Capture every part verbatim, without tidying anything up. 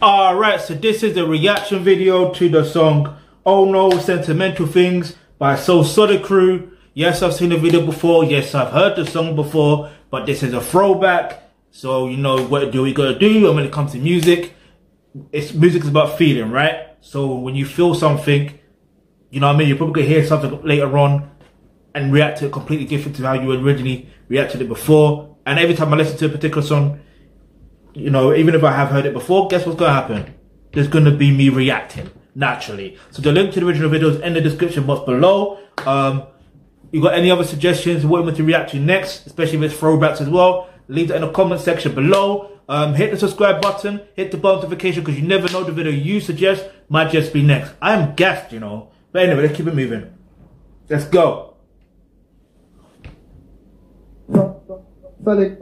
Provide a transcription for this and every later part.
Alright, so this is a reaction video to the song Oh No Sentimental Things by Soul Solid Crew. Yes, I've seen the video before. Yes, I've heard the song before, but this is a throwback. So, you know, what do we gotta do? And when it comes to music, it's music is about feeling, right? So when you feel something, you know what I mean, you're probably gonna hear something later on and react to it completely different to how you originally reacted to it before. And every time I listen to a particular song, you know, even if I have heard it before, guess what's gonna happen? There's gonna be me reacting naturally. So the link to the original video is in the description box below. Um, you got any other suggestions? What you want to react to next, especially if it's throwbacks as well? Leave that in the comment section below. Um, hit the subscribe button, hit the bell notification, because you never know, the video you suggest might just be next. I am gassed, you know. But anyway, let's keep it moving. Let's go. Solid.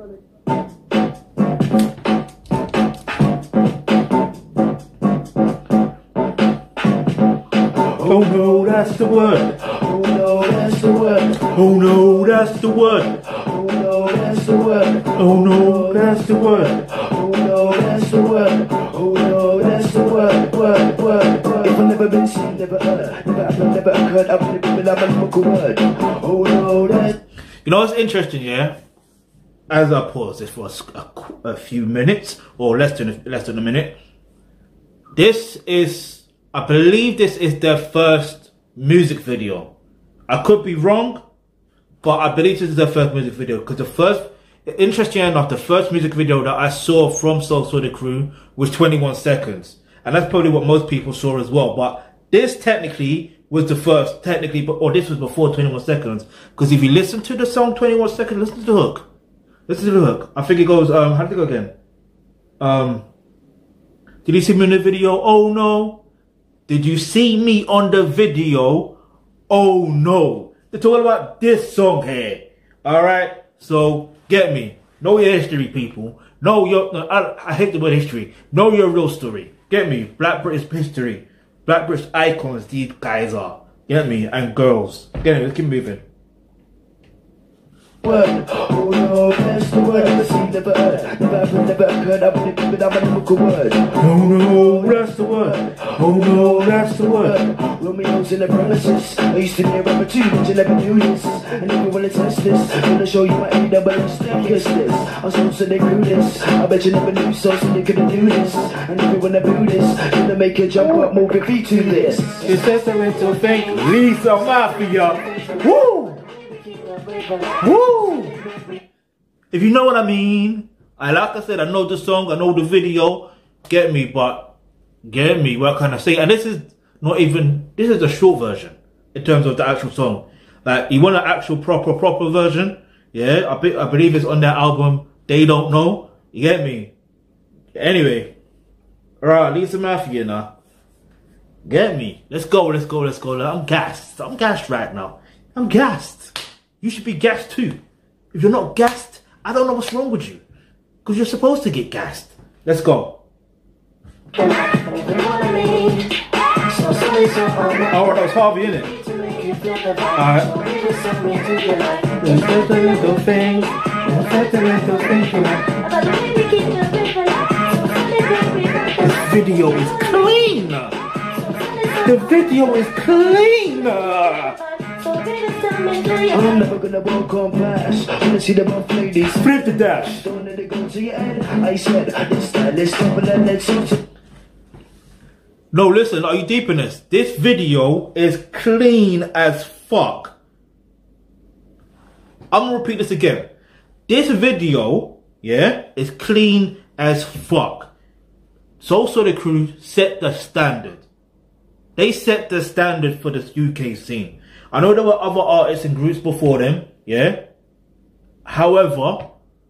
Oh no, that's the word. Oh no, that's the word. Oh no, that's the word. Oh no, that's the word. Oh no, that's the word. Oh no, that's the word. Oh no, that's the word. Word, word, word. If I've never been seen, never heard, never happened, never occurred, I've never been a magical word. Oh no, that's. You know what's interesting, yeah? As I pause this for a, a few minutes, or less than a, less than a minute, this is. I believe this is their first music video. I could be wrong, but I believe this is their first music video, because the first, interesting enough, the first music video that I saw from Soul Solid Crew was twenty-one seconds. And that's probably what most people saw as well. But this technically was the first, technically, or this was before twenty-one seconds. Because if you listen to the song twenty-one seconds, listen to the hook. Listen to the hook. I think it goes, um, how did it go again? Um, did you see me in the video? Oh no. Did you see me on the video? Oh no. It's all about this song here. Alright? So, get me. Know your history, people. Know your, no, I, I hate the word history. Know your real story. Get me. Black British history. Black British icons these guys are. Get me? And girls. Get me. Let's keep moving. Word. Oh no, that's the word. Never seen, never heard, never happened, never occurred, I've never been a magical word. Oh no, that's the word. Oh no, that's the word. Romeo's in the premises. I used to be a rapper too, but you never knew this. And if you wanna test this, gonna show you my A double S kiss this. I'm so so they grew this. I bet you never knew so so they couldn't do this. And if you wanna do this, gonna make you jump up, move your feet to this. It's sentimental thing. Lisa Mafia. Woo! Woo! If you know what I mean, I like I said, I know the song, I know the video. Get me, but get me. What can I say? And this is not even. This is a short version in terms of the actual song. Like, you want an actual proper proper version? Yeah, I be, I believe it's on their album. They Don't Know. You get me? Anyway, alright, Lisa Mafia now. Get me? Let's go. Let's go. Let's go. I'm gassed. I'm gassed right now. I'm gassed. You should be gassed too. If you're not gassed, I don't know what's wrong with you. Because you're supposed to get gassed. Let's go. Alright, that was Harvey, innit? Alright. This video is clean. The video is clean. I'm never gonna walk on past. Wanna see the buff ladies. Flip the dash. Don't let it go to your head. I said, this time, this time, and let's go. No, listen, are you deep in this? This video is clean as fuck. I'm gonna repeat this again. This video, yeah, is clean as fuck. Soul Solid Crew set the standard. They set the standard for this U K scene. I know there were other artists and groups before them, yeah. However,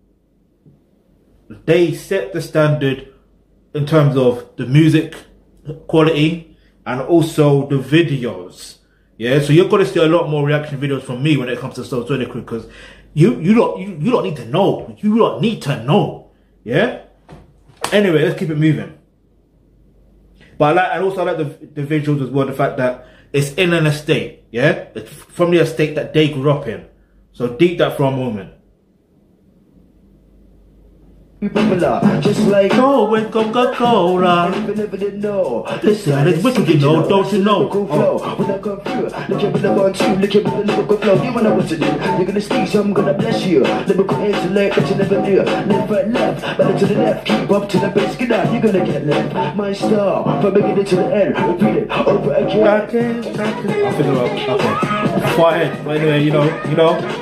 they set the standard in terms of the music quality and also the videos, yeah. So you're gonna see a lot more reaction videos from me when it comes to Soul Solid Crew, because you you don't you, you don't need to know. You don't need to know, yeah. Anyway, let's keep it moving. But I like, and also I like the the visuals as well. The fact that it's in an estate, yeah? It's from the estate that they grew up in. So deep that for a moment. be popular, just like Go with Coca-Cola. if you never did know. This side is wicked, you know, don't you know? Oh. When I come through, look at me, look on two, look at me, the lyrical flow. You know what to do. You're gonna speak, so I'm gonna bless you. Lyrical intellect that you never knew. Left, right, left, better to the left. Keep up to the base, get out, you're gonna get left. My style, from beginning to the end. Repeat it over again. Okay, okay. I'll figure it out. Okay. Quiet. But anyway, you know, you know.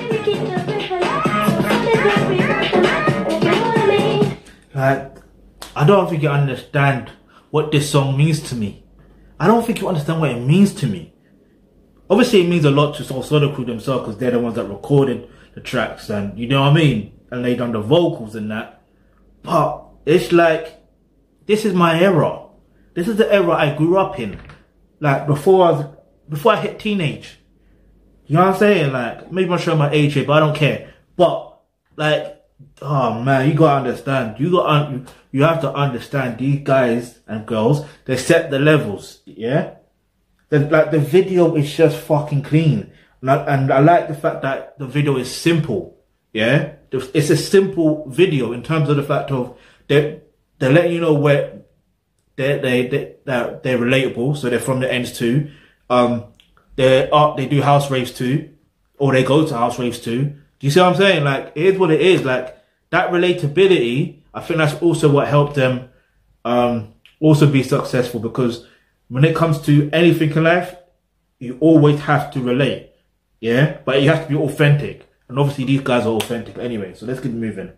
Like, I don't think you understand what this song means to me. I don't think you understand what it means to me. Obviously, it means a lot to Soul Soda Crew themselves because they're the ones that recorded the tracks and you know what I mean? And they done the vocals and that. But it's like, this is my era. This is the era I grew up in. Like, before I was, before I hit teenage. You know what I'm saying? Like, maybe I'm showing my age here, but I don't care. But, like, oh man, you gotta understand. You got un you have to understand these guys and girls. They set the levels, yeah. The, like the video is just fucking clean, and I, and I like the fact that the video is simple, yeah. It's a simple video in terms of the fact of they they let you know where they they they they're, they're relatable, so they're from the ends too. Um, they are they do house raves too, or they go to house raves too. Do you see what I'm saying? Like, it is what it is. Like, that relatability, I think that's also what helped them um, also be successful, because when it comes to anything in life, you always have to relate. Yeah? But you have to be authentic. And obviously these guys are authentic anyway. So let's keep moving.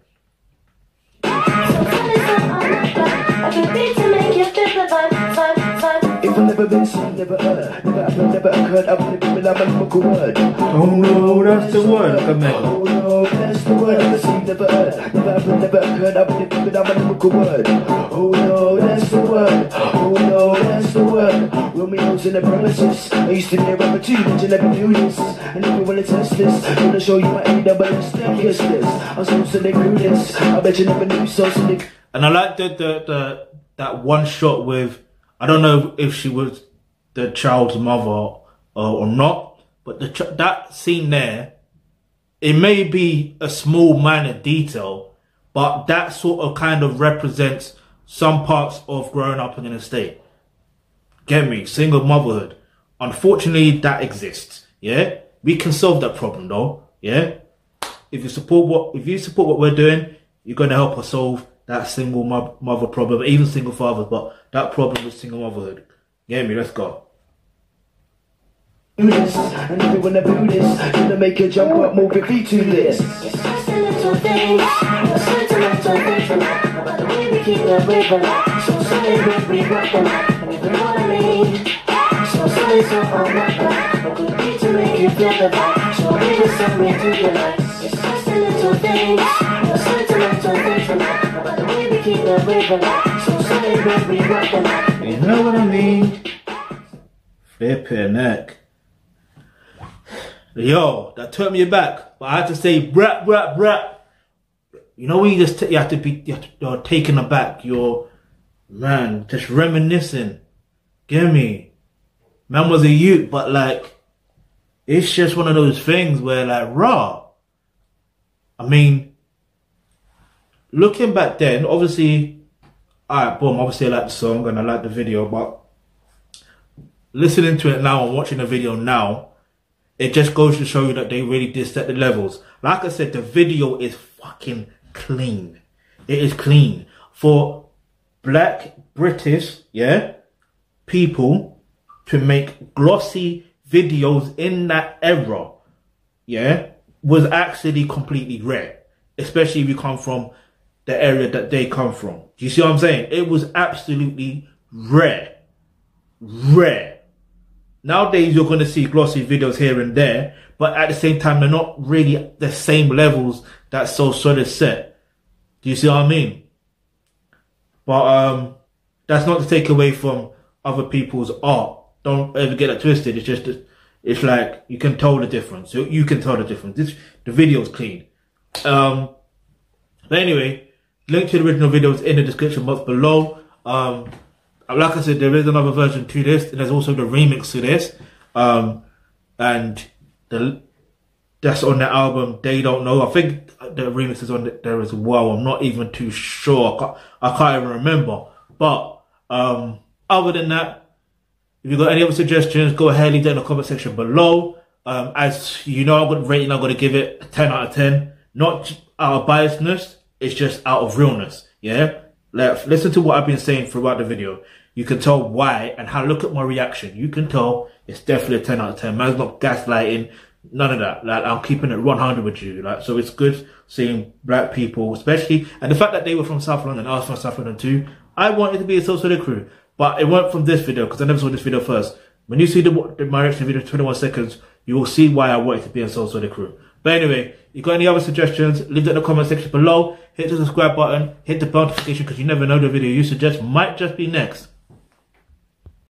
If I've never been seen, never heard, never happened, never occurred, I believe in a lyrical word. Oh no, that's the word. Come here. Oh no, that's the word. Never seen, never heard, never happened, never occurred, I believe in a lyrical word. Oh no, that's the word. Oh no, that's the word. Romeo's in the premises. I used to be a rapper too, but you never knew this. And if you wanna test this, I'm gonna show you my A double S. Kiss this. I'm supposed to they grew this. I bet you never knew so. so they... And I like the, the the that one shot with, I don't know if she was the child's mother uh, or not, but the ch that scene there, it may be a small minor detail, but that sort of kind of represents some parts of growing up in an estate. Get me? Single motherhood. Unfortunately, that exists. Yeah, we can solve that problem though. Yeah, if you support what if you support what we're doing, you're gonna help us solve that single mo mother problem, even single fathers, but that problem with single motherhood. Get me? Let's go. Do this, and if you wanna do this, gonna make you jump up, move your feet to this. It's just a little thing, a sentimental thing, about the way we keep the rave alive. So something we we rock them, and if you know what I mean. So something so unwrapped, a good beat to make you feel the vibe. So we just something to your life. It's just a little thing, a sentimental thing, about the way we keep the rave alive. So something we we rock them. You know what I mean? Flip your neck. Yo, that took me back, but I had to say brap, brap, brap. You know when you just, you have to be, you have to, you're taken aback, you're, man, just reminiscing. Get me? Man was a youth, but like, it's just one of those things where like, raw. I mean, looking back then, obviously, alright, boom, obviously I like the song and I like the video, but listening to it now and watching the video now, it just goes to show you that they really did set the levels. Like I said, the video is fucking clean. It is clean. For black British, yeah, people to make glossy videos in that era, yeah, was actually completely rare. Especially if you come from the area that they come from. Do you see what I'm saying? It was absolutely rare. Rare. Nowadays, you're going to see glossy videos here and there, but at the same time, they're not really the same levels that Soul Soda set. Do you see what I mean? But um, that's not to take away from other people's art. Don't ever get that twisted. It's just, it's like, you can tell the difference. You, you can tell the difference. This, the video's clean. Um, but anyway, link to the original video is in the description box below. Um, Like I said, there is another version to this, and there's also the remix to this. Um, and the that's on the album, They Don't Know. I think the remix is on there as well. I'm not even too sure. I can't, I can't even remember. But um, other than that, if you've got any other suggestions, go ahead, leave that in the comment section below. Um, as you know, I'm going to rate it, I'm going to give it a ten out of ten. Not out of biasness, it's just out of realness. Yeah? Like, listen to what I've been saying throughout the video. You can tell why, and how, look at my reaction. You can tell it's definitely a ten out of ten. Man's not gaslighting, none of that. Like, I'm keeping it one hundred with you. Like, so it's good seeing black people, especially, and the fact that they were from South London, I was from South London too. I wanted to be a Soul Solid Crew, but it weren't from this video, because I never saw this video first. When you see the, the my reaction video, twenty-one seconds, you will see why I wanted to be a Soul Solid Crew. But anyway, you got any other suggestions, leave it in the comment section below. Hit the subscribe button, hit the bell notification, because you never know the video you suggest might just be next.